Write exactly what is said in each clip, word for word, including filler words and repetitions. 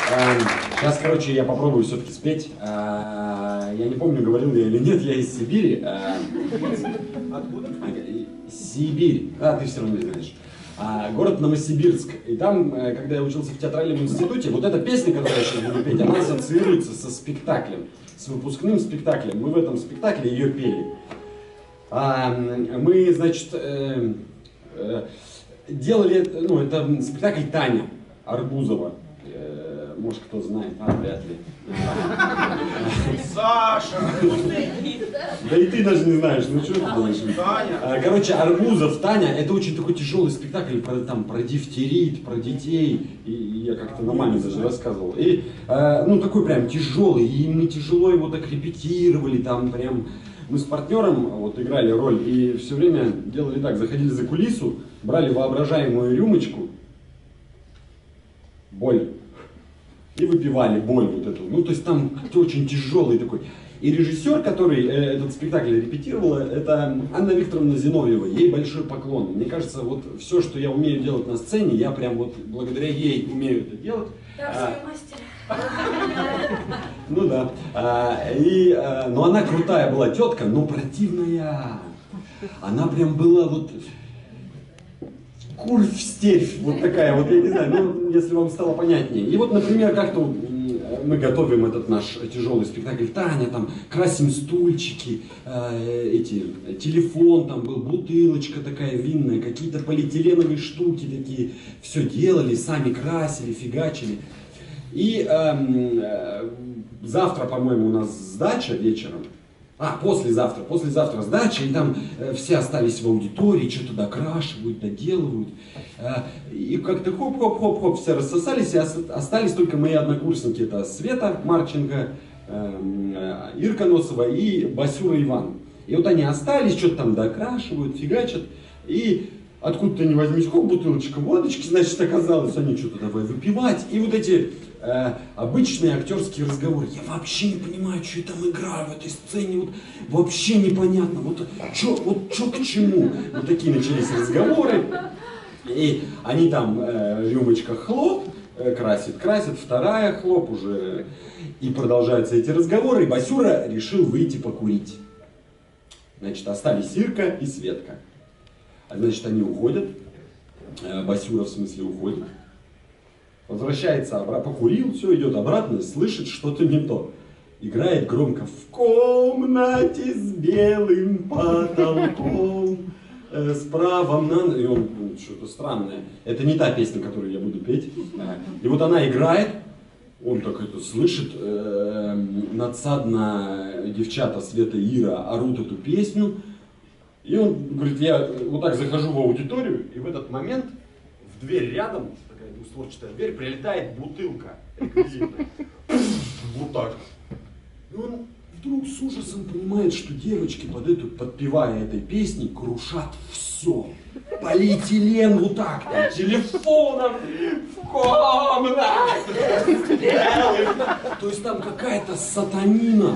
Сейчас, короче, я попробую все-таки спеть. Я не помню, говорил я или нет, я из Сибири. Откуда? Сибирь. А, ты все равно не знаешь. Город Новосибирск. И там, когда я учился в театральном институте, вот эта песня, которую я сейчас буду петь, она ассоциируется со спектаклем, с выпускным спектаклем. Мы в этом спектакле ее пели. Мы, значит, делали, ну, это спектакль «Таня» Арбузова. Может, кто знает, а, вряд ли. Саша! Да и ты даже не знаешь, ну что ты думаешь? Таня! Короче, Арбузов, Таня, это очень такой тяжелый спектакль про, там, про дифтерит, про детей. И, и я как-то на маме даже рассказывал. И, э, ну, такой прям тяжелый, и мы тяжело его так репетировали, там прям... Мы с партнером вот играли роль, и все время делали так, заходили за кулису, брали воображаемую рюмочку, боль, и выпивали боль вот эту. Ну, то есть там очень тяжелый такой. И режиссер, который э, этот спектакль репетировала, это Анна Викторовна Зиновьева. Ей большой поклон. Мне кажется, вот все, что я умею делать на сцене, я прям вот благодаря ей умею это делать. Да, все, мастер. Ну да. А, и, а, но она крутая была тетка, но противная. Она прям была вот... Курв, стервь, вот такая вот, я не знаю, ну, если вам стало понятнее. И вот, например, как-то мы готовим этот наш тяжелый спектакль «Таня», там, красим стульчики, э, эти, телефон там был, бутылочка такая винная, какие-то полиэтиленовые штуки такие, все делали, сами красили, фигачили. И э, э, завтра, по-моему, у нас сдача вечером. А, послезавтра, послезавтра сдача, и там э, все остались в аудитории, что-то докрашивают, доделывают. Э, и как-то хоп-хоп-хоп-хоп, все рассосались, и остались только мои однокурсники. Это Света Марченко, э, Ирка Носова и Басюра Иван. И вот они остались, что-то там докрашивают, фигачат. И откуда-то не возьмись, хоп, бутылочка водочки, значит, оказалось, они что-то давай выпивать. И вот эти... Э, обычные актерские разговоры. Я вообще не понимаю, что я там играю в этой сцене. Вот, вообще непонятно. Вот что вот, к чему. Вот такие начались разговоры. И они там э, рюмочка хлоп, э, красит, красит, вторая хлоп уже. И продолжаются эти разговоры. И Басюра решил выйти покурить. Значит, остались Ирка и Светка. Значит, они уходят. Э, Басюра, в смысле, уходит. Возвращается обратно, покурил, все, идет обратно, слышит что-то не то. Играет громко «В комнате с белым потолком, э, справа на...» И он, ну, что-то странное. Это не та песня, которую я буду петь. И вот она играет, он так это слышит, э, надсадно девчата Света и Ира орут эту песню. И он говорит, я вот так захожу в аудиторию, и в этот момент в дверь рядом, двустворчатая дверь, прилетает бутылка реквизитная. Вот так. И он вдруг с ужасом понимает, что девочки под эту, подпевая этой песней, крушат все. Полиэтилен вот так, там, телефоном в комнате. То есть там какая-то сатанина.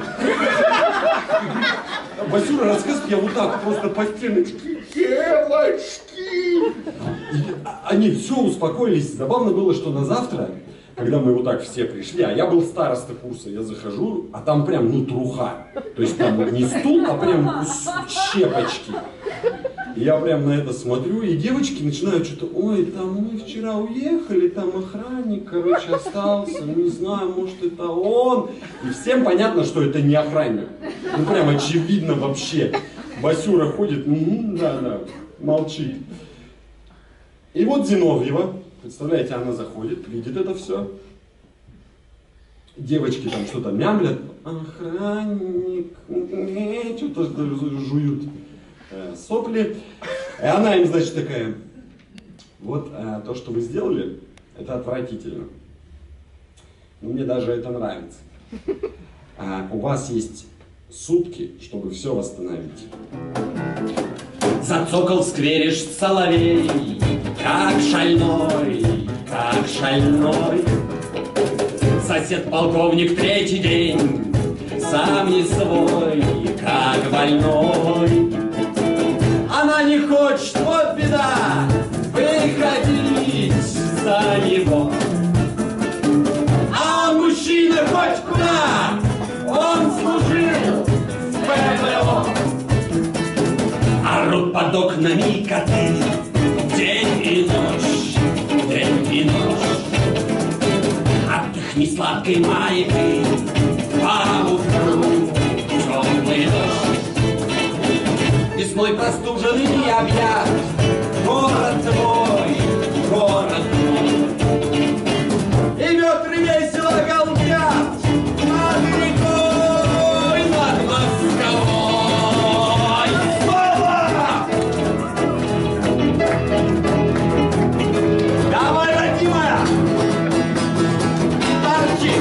Басюра рассказывает, я вот так просто по стеночке. Девочки! Они все успокоились. Забавно было, что на завтра, когда мы вот так все пришли, а я был староста курса, я захожу, а там прям, ну, труха. То есть там не стул, а прям щепочки. И я прям на это смотрю, и девочки начинают что-то, ой, там мы вчера уехали, там охранник, короче, остался, не знаю, может это он. И всем понятно, что это не охранник. Ну прям очевидно вообще. Басюра ходит, угу, да, да, молчит. И вот Зиновьева, представляете, она заходит, видит это все. Девочки там что-то мямлят, охранник, что-то жуют сопли. И она им, значит, такая, вот а, то, что вы сделали, это отвратительно. Но мне даже это нравится. А, у вас есть сутки, чтобы все восстановить. Зацокал в сквере соловей, как шальной, как шальной. Сосед полковник третий день, сам не свой, как больной. Она не хочет, вот беда, выходить за него. А окнами коты, день и ночь, день и ночь. Отдохни сладкой маякой, по утру теплый дождь. Весной простуженный объят город твой, город мой. И ветры весело галдят над рекой, над Москвой. Снова! Давай, родимая! Гитарчик!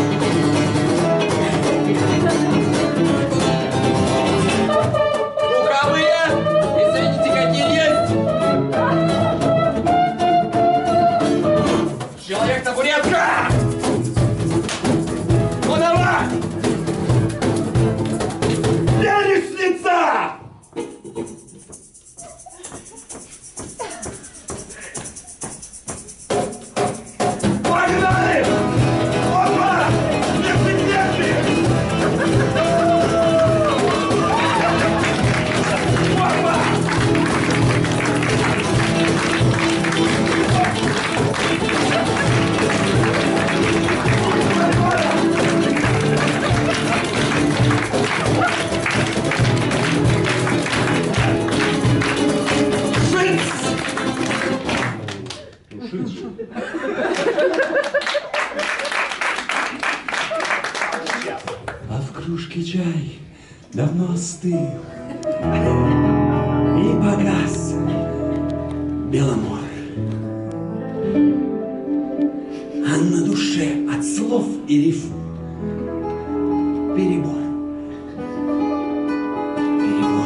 Луковые! Извините, какие есть! Человек-табуретка! Ну давай! Лестница! Погнали! Опа! Легче, легче! Опа! А в кружке чай давно остыл и погас беломор. А на душе от слов и рифм перебор. Перебор.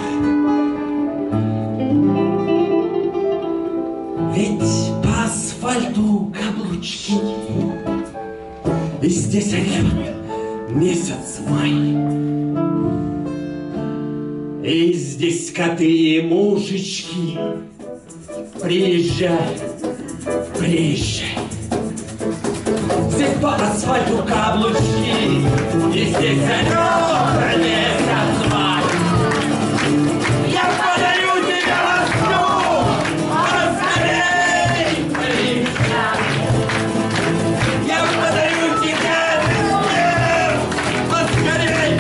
Ведь по асфальту каблучки, и здесь орет месяц май. И здесь коты и мужички. Приезжай, приезжай. Здесь по асфальту каблучки, и здесь орет месяц май. Я подарю тебе вовсю, поскорей приезжай. Я подарю тебе мир, поскорей.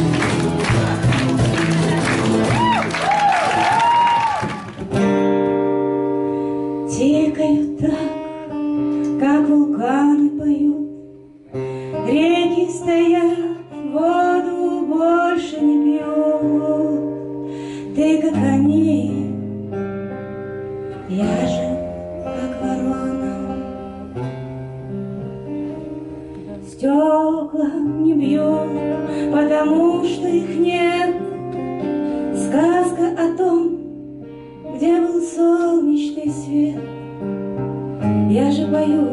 Тикают так, как вулканы поют, реки стоят, воду больше не пьют. Ты как они, я же как ворона. Стекла не бьют, потому что их нет. Сказка о том, где был солнечный свет. Я же пою,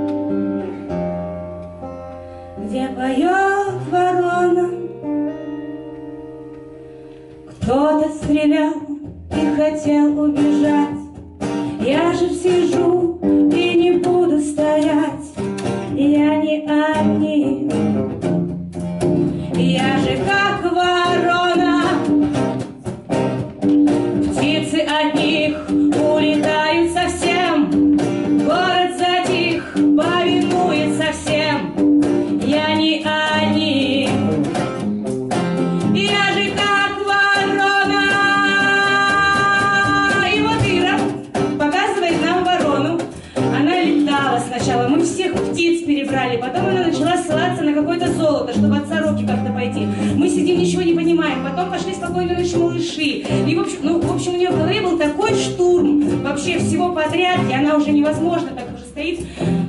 где поет ворона. Кто-то стрелял и хотел убежать. Я же сижу и не буду стоять. Я не одни. Я же как ворона. Птицы от них улетают совсем. Город затих, повинуется всем. Я не они. Я же как ворона. И вот Ира показывает нам ворону. Она летала сначала. Мы всех птиц перебрали. Потом она начала ссылаться на какое-то золото, чтобы от сороки как-то пойти. Мы сидим, ничего не понимаем. Потом пошли спокойно ночи малыши. И в общем, ну, в общем, у нее в голове был такой штурм вообще всего подряд, и она уже невозможно так уже стоит.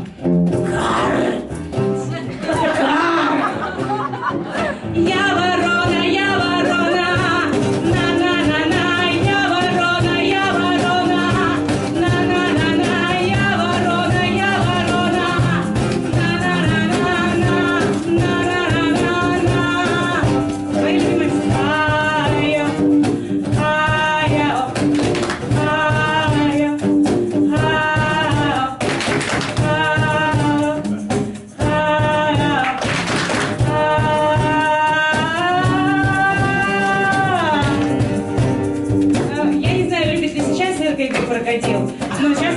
Я ворона, я ворона, на-на-на-на, я ворона, я ворона, на-на-на-на, я ворона, я ворона, на-на-на-на, на-на-на-на. Твои любимые ая, ая, ая, ая, ая, ая.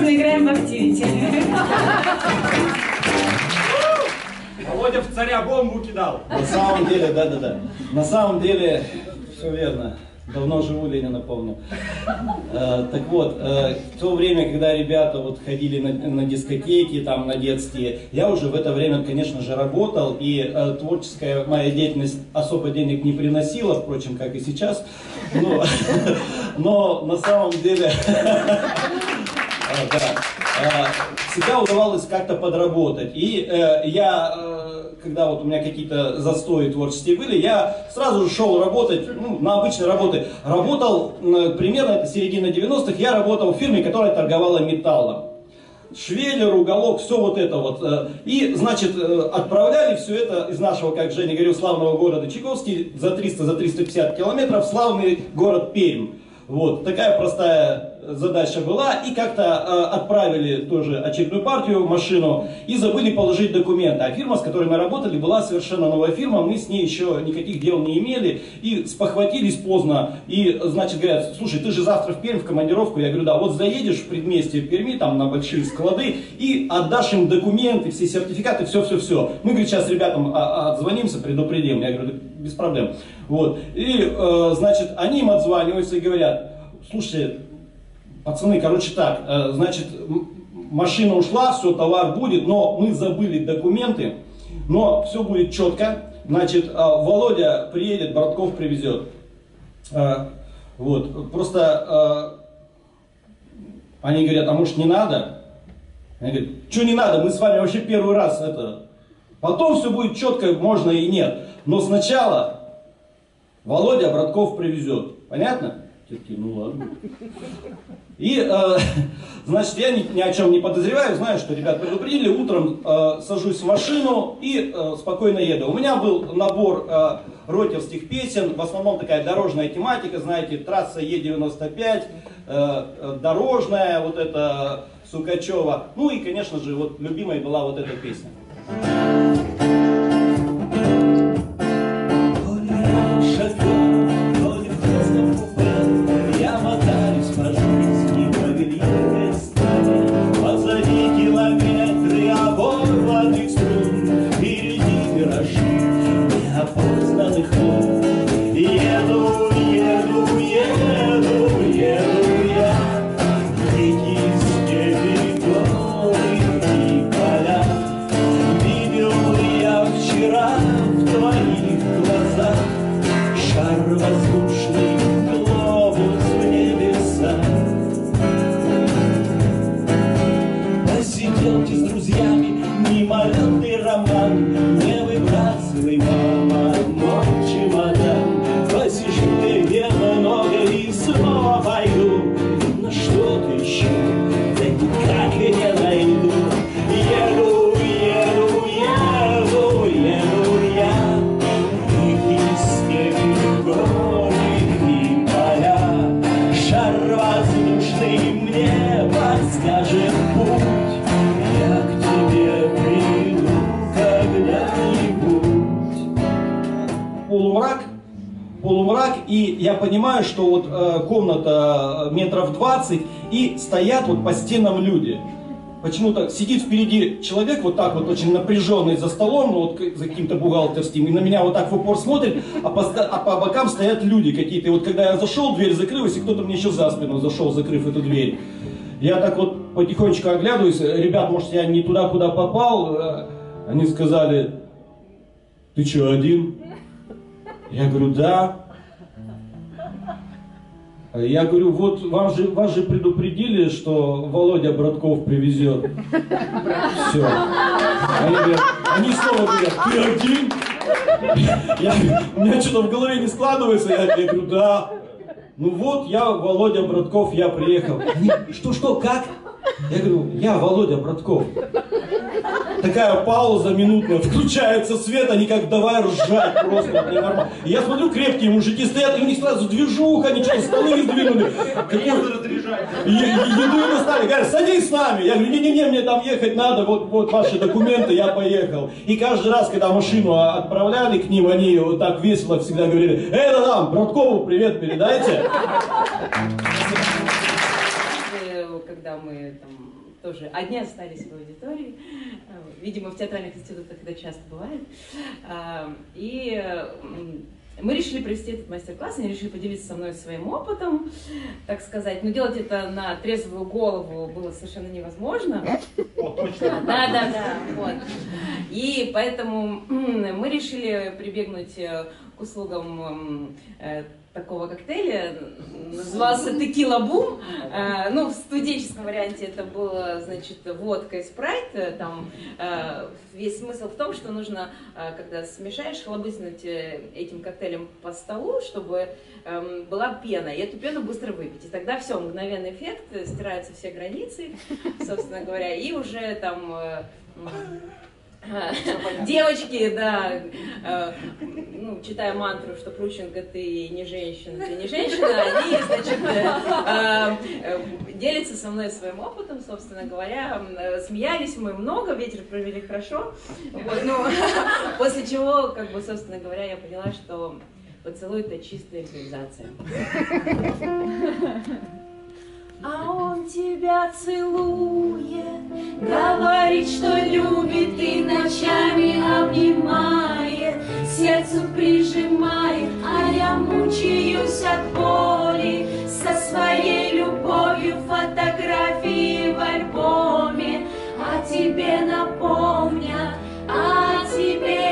серьезно играем в активити. Володя в царя бомбу кидал. На самом деле, да-да-да. На самом деле, все верно. Давно живу, Ленина помню. Э, так вот, э, в то время, когда ребята вот ходили на, на дискотеки, там, на детские, я уже в это время, конечно же, работал, и э, творческая моя деятельность особо денег не приносила, впрочем, как и сейчас. Но, но на самом деле... Да. Всегда удавалось как-то подработать. И э, я, э, когда вот у меня какие-то застои творческие были, я сразу же шел работать, ну, на обычной работе. Работал, э, примерно, это середина девяностых, я работал в фирме, которая торговала металлом. Швеллер, уголок, все вот это вот. И, значит, отправляли все это из нашего, как Женя говорил, славного города Чайковский за триста за триста пятьдесят километров в славный город Пермь. Вот, такая простая задача была, и как-то э, отправили тоже очередную партию в машину и забыли положить документы. А фирма, с которой мы работали, была совершенно новая фирма, мы с ней еще никаких дел не имели, и спохватились поздно, и, значит, говорят, слушай, ты же завтра в Пермь в командировку, я говорю, да, вот заедешь в предместье Перми, там на большие склады, и отдашь им документы, все сертификаты, все-все-все. Мы, говорит, сейчас ребятам отзвонимся, предупредим, я говорю, без проблем. Вот, и, э, значит, они им отзваниваются и говорят, слушайте, пацаны, короче так, э, значит, машина ушла, все, товар будет, но мы забыли документы, но все будет четко, значит, э, Володя приедет, Братков привезет. Э, вот, просто э, они говорят, а может не надо? Они говорят, что не надо, мы с вами вообще первый раз это, потом все будет четко, можно и нет, но сначала Володя Братков привезет, понятно? Такие, ну ладно. И, э, значит, я ни, ни о чем не подозреваю, знаю, что ребят предупредили, утром э, сажусь в машину и э, спокойно еду. У меня был набор э, ротерских песен, в основном такая дорожная тематика, знаете, трасса Е девяносто пять, э, э, дорожная, вот эта Сукачева. Ну и, конечно же, вот любимой была вот эта песня. И я понимаю, что вот э, комната метров двадцать, и стоят вот по стенам люди. Почему-то сидит впереди человек вот так вот очень напряженный за столом, ну, вот за каким-то бухгалтерским, и на меня вот так в упор смотрит, а по, а по бокам стоят люди какие-то. И вот когда я зашел, дверь закрылась, и кто-то мне еще за спину зашел, закрыв эту дверь. Я так вот потихонечку оглядываюсь, ребят, может, я не туда, куда попал? Они сказали, ты что, один? Я говорю, да. Я говорю, вот вам же, вас же предупредили, что Володя Братков привезет. Все. Они, говорят, они снова говорят, ты один? Я, у меня что-то в голове не складывается. Я, я говорю, да. Ну вот, я Володя Братков, я приехал. Что, что, как? Я говорю, я Володя Братков. Такая пауза минутная, включается свет, они как давай ржать просто, ненормально. И я смотрю, крепкие мужики стоят, и у них сразу движуха, они что-то столы сдвинули. Еду им достали, говорят, садись с нами. Я говорю, не-не-не, мне там ехать надо, вот, вот ваши документы, я поехал. И каждый раз, когда машину отправляли к ним, они вот так весело всегда говорили, эй, да там, Браткову привет передайте. когда мы там тоже одни остались в аудитории. Видимо, в театральных институтах это часто бывает. И мы решили провести этот мастер-класс, они решили поделиться со мной своим опытом, так сказать. Но делать это на трезвую голову было совершенно невозможно. О, точно. Да, да, да. Вот. И поэтому мы решили прибегнуть к услугам такого коктейля, назывался текила бум. Ну, в студенческом варианте это было, значит, водка и спрайт. Там весь смысл в том, что нужно, когда смешаешь, хлобыснуть этим коктейлем по столу, чтобы была пена, и эту пену быстро выпить. И тогда все, мгновенный эффект, стираются все границы, собственно говоря, и уже там... Девочки, да, э, ну, читая мантру, что Пручинга ты не женщина, ты не женщина, они, значит, э, э, делятся со мной своим опытом, собственно говоря. Смеялись мы много, вечер провели хорошо. Вот, ну, после чего, как бы, собственно говоря, я поняла, что поцелуй — это чистая импровизация. А он тебя целует, говорит, что любит и ночами обнимает, сердцу прижимает, а я мучаюсь от боли со своей любовью, фотографии в альбоме, а тебе напомня, а тебе,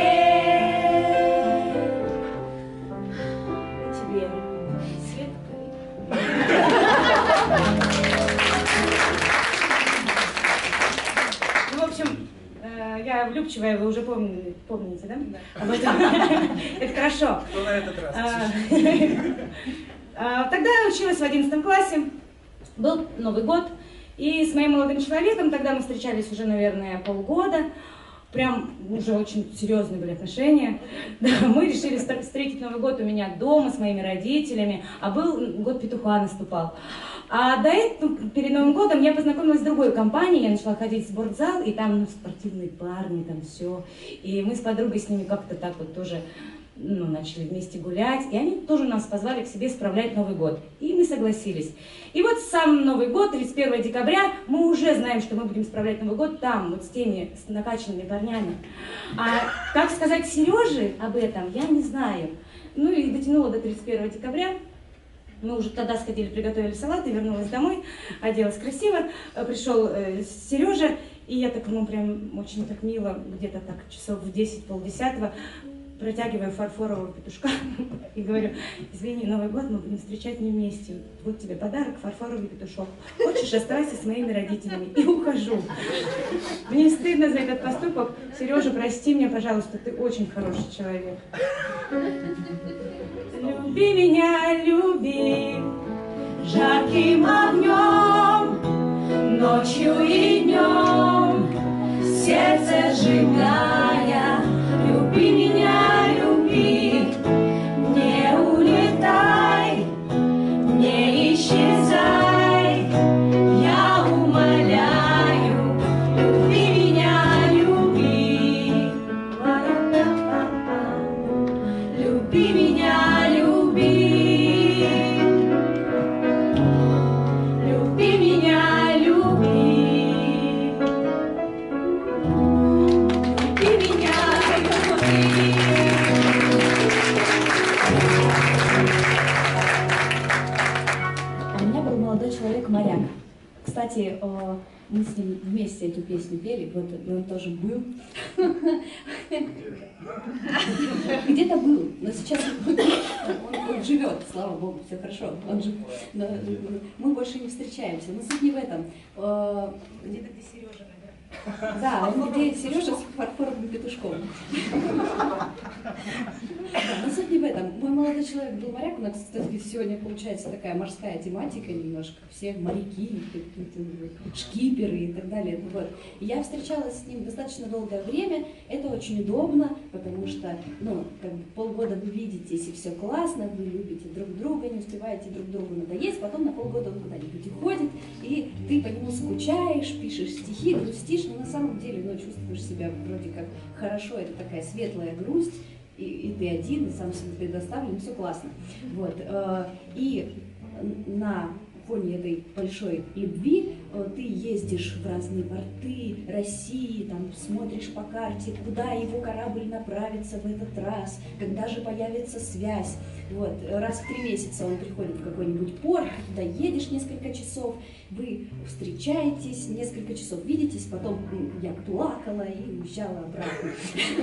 тебе Светка. Ну, в общем, я влюбчивая, вы уже помните, помните, да? Да. Это хорошо. Ну, на этот раз. Тогда я училась в одиннадцатом классе, был Новый год, и с моим молодым человеком, тогда мы встречались уже, наверное, полгода, прям уже очень серьезные были отношения. Да, мы решили встретить Новый год у меня дома с моими родителями, а был год петуха наступал. А до этого, перед Новым годом, я познакомилась с другой компанией, я начала ходить в спортзал, и там ну, спортивные парни, там все. И мы с подругой с ними как-то так вот тоже ну, начали вместе гулять, и они тоже нас позвали к себе справлять Новый год. И мы согласились. И вот сам Новый год, тридцать первого декабря, мы уже знаем, что мы будем справлять Новый год там, вот с теми с накачанными парнями. А как сказать Сереже об этом, я не знаю. Ну и дотянула до тридцать первого декабря. Мы уже тогда сходили, приготовили салат, и вернулась домой, оделась красиво. Пришел э, Сережа, и я так, ну, прям очень так мило, где-то так часов в десять, полдесятого, протягиваю фарфорового петушка и говорю: извини, Новый год мы будем встречать не вместе. Вот тебе подарок, фарфоровый петушок. Хочешь, оставайся с моими родителями. И ухожу. Мне стыдно за этот поступок. Сережа, прости меня, пожалуйста, ты очень хороший человек. Люби меня, люби, жарким огнем, ночью и днем, сердце сжигая. Люби меня, люби, не улетай, не исчезай, я умоляю. Люби меня, люби, люби меня, люби, люби меня, люби, люби меня. У меня был молодой человек-моряк. Кстати, мы с ним вместе эту песню пели, вот он тоже был. Где-то был, но сейчас он, он живет, слава богу, все хорошо. Он же, но, мы больше не встречаемся, но суть не в этом. Где-то где Сережа, наверное. Да, он где Сережа с фарфоровым петушком. Да, но суть не в этом. Мой молодой человек был моряк, у нас, кстати, сегодня получается такая морская тематика немножко. Все моряки, шкиперы и так далее. Вот. И я встречалась с ним достаточно долгое время. Это очень удобно, потому что ну, как бы полгода вы видитесь, и все классно, вы любите друг друга, не успеваете друг другу надоесть, потом на полгода он куда-нибудь уходит, и ты по нему скучаешь, пишешь стихи, грустишь, но на самом деле ну, чувствуешь себя вроде как хорошо, это такая светлая грусть. И, и ты один, и сам себе предоставлен, все классно. Вот. И на фоне этой большой любви ты ездишь в разные порты России, там смотришь по карте, куда его корабль направится в этот раз, когда же появится связь. Вот. Раз в три месяца он приходит в какой-нибудь порт, ты туда едешь несколько часов, вы встречаетесь, несколько часов видитесь, потом я плакала и уезжала обратно.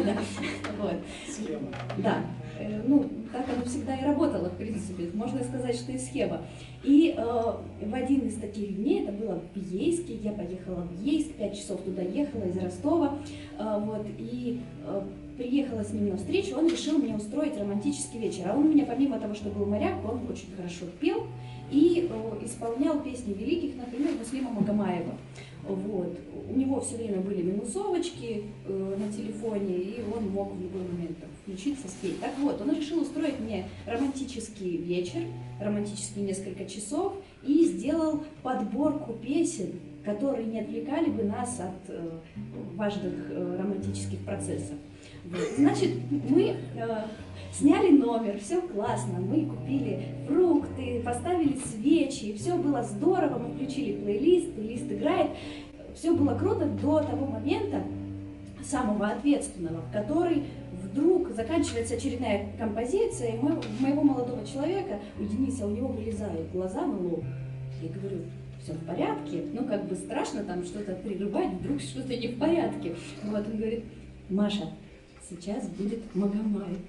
Да. Ну, так оно всегда и работало, в принципе. Можно сказать, что и схема. И э, в один из таких дней, это было в Ейске, я поехала в Ейск, пять часов туда ехала из Ростова, э, вот, и э, приехала с ним на встречу, он решил мне устроить романтический вечер. А он у меня, помимо того, что был моряк, он очень хорошо пел и э, исполнял песни великих, например, Муслима Магомаева. Вот. У него все время были минусовочки э, на телефоне, и он мог в любой момент там, включиться, спеть. Так вот, он решил устроить мне романтический вечер, романтические несколько часов, и сделал подборку песен, которые не отвлекали бы нас от э, важных э, романтических процессов. Вот. Значит, мы э, сняли номер, все классно, мы купили фрукты, поставили свечи, все было здорово, мы включили плейлист, плейлист играет, все было круто до того момента, самого ответственного, в который вдруг заканчивается очередная композиция, и моего, моего молодого человека, у Дениса, у него вылезают глаза на лоб. Я говорю, все в порядке, ну как бы страшно там что-то прерывать, вдруг что-то не в порядке. Вот он говорит, Маша, сейчас будет Магомаев.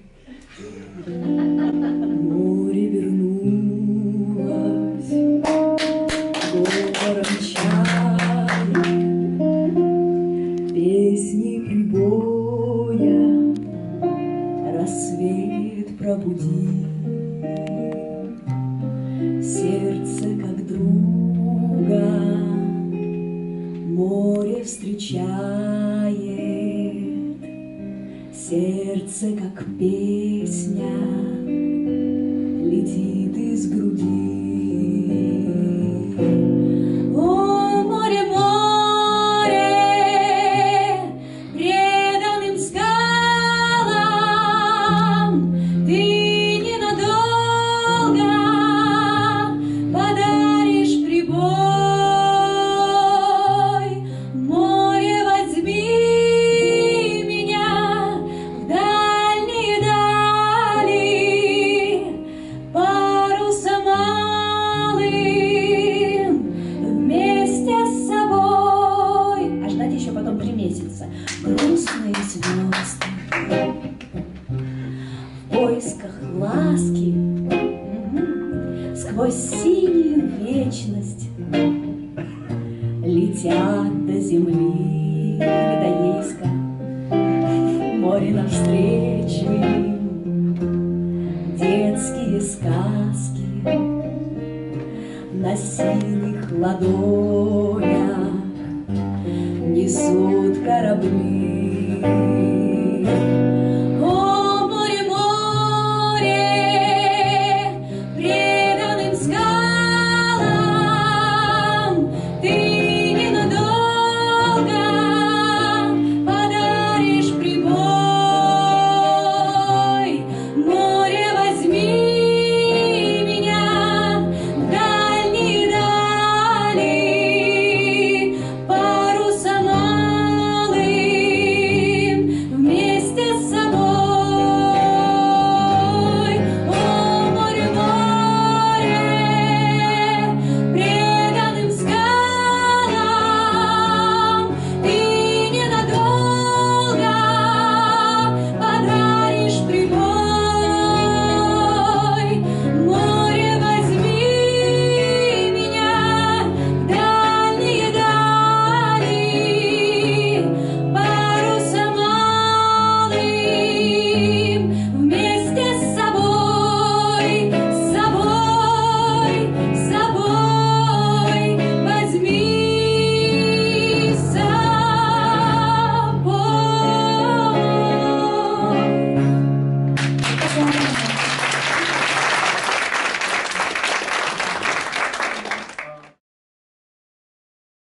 Море вернулось говором чая, песни прибоя, рассвет пробуди, сердце как друга море встречает, сердце как песня летит из груди. О, море, море, преданным скалам ты ненадолго подаришь прибой. Море, возьми меня в дальние дали, парусом малым вместе с собой. А ждать еще потом три месяца. Грустные звезды в поисках ласки, мгм, сквозь синюю вечность летят до земли или до Ейска. Море навстречу им, детские сказки на синих ладонях несут корабли.